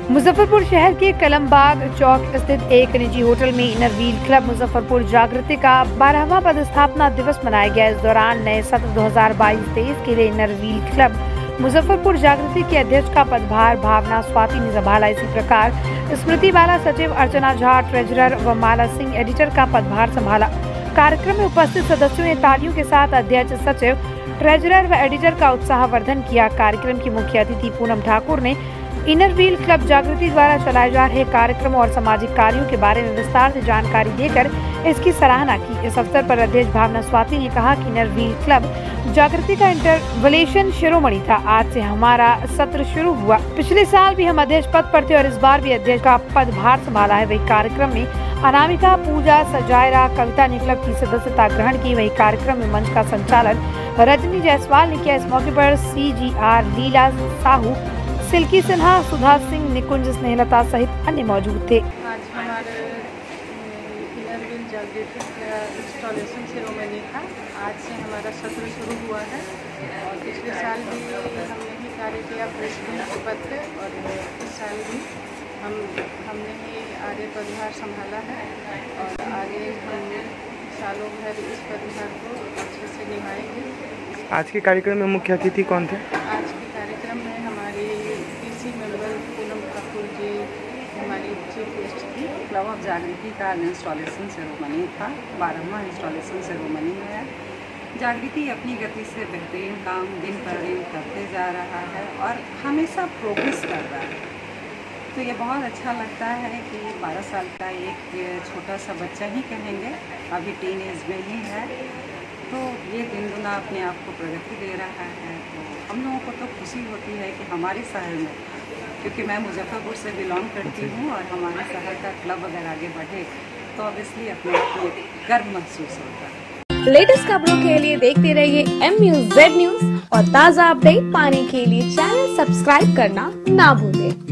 मुजफ्फरपुर शहर के कलमबाग चौक स्थित एक निजी होटल में इनर व्हील क्लब मुजफ्फरपुर जागृति का 12वां पदस्थापना दिवस मनाया गया। इस दौरान नए सत्र 2022-23 के लिए इनर व्हील क्लब मुजफ्फरपुर जागृति के अध्यक्ष का पदभार भावना स्वाति ने संभाला। इसी प्रकार स्मृति बाला सचिव, अर्चना झा ट्रेजरर व माला सिंह एडिटर का पदभार संभाला। कार्यक्रम में उपस्थित सदस्यों ने तालियों के साथ अध्यक्ष, सचिव, ट्रेजरर व एडिटर का उत्साहवर्धन किया। कार्यक्रम की मुख्य अतिथि पूनम ठाकुर ने इनर व्हील क्लब जागृति द्वारा चलाए जा रहे कार्यक्रमों और सामाजिक कार्यों के बारे में विस्तार से जानकारी देकर इसकी सराहना की। इस अवसर पर अध्यक्ष भावना स्वाति ने कहा कि इनर व्हील क्लब जागृति का इंटरवलेशन शिरोमणि था। आज से हमारा सत्र शुरू हुआ। पिछले साल भी हम अध्यक्ष पद पर थे और इस बार भी अध्यक्ष का पदभार संभाला है। वही कार्यक्रम में अनामिका, पूजा, सजायरा, कविता ने क्लब की सदस्यता ग्रहण की। वही कार्यक्रम में मंच का संचालन रजनी जायसवाल ने किया। इस मौके पर CGR, लीला साहू, सिल्की सिन्हा, सुधा सिंह, निकुंज, स्नेहलता सहित अन्य मौजूद थे। आज हमारे इनर व्हील जागृति का इंस्टॉलेशन सेरेमनी था। आज से हमारा सत्र शुरू हुआ है और पिछले साल भी हमने ही कार्य किया प्रेसिडेंट के पद पे और इस साल भी हमने ही आगे पदभार संभाला है और आगे हम सालों भर इस पदभार को अच्छे से निभाएंगे। आज के कार्यक्रम में मुख्य अतिथि कौन थे? आज के कार्यक्रम में हमारी PC मेंबर पूनम ठाकुर जी हमारी चीफ गेस्ट थी। क्लब ऑफ जागृति का इंस्टॉलेशन सेरेमनी था। 12वां इंस्टॉलेशन सेरेमनी है। जागृति अपनी गति से बेहतरीन काम दिन पर दिन करते जा रहा है और हमेशा प्रोग्रेस कर रहा है। तो ये बहुत अच्छा लगता है कि 12 साल का एक छोटा सा बच्चा ही कहेंगे, अभी टीन एज में ही है, तो ये दिन दुना अपने आप को प्रगति दे रहा है। तो हम लोगों को तो खुशी होती है कि हमारे शहर में, क्योंकि मैं मुजफ्फरपुर से बिलोंग करती हूँ और हमारे शहर का क्लब अगर आगे बढ़े तो ऑब्वियसली अपने आप को गर्व महसूस होता है। लेटेस्ट खबरों के लिए देखते रहिए MUZ न्यूज और ताज़ा अपडेट पाने के लिए चैनल सब्सक्राइब करना ना भूलें।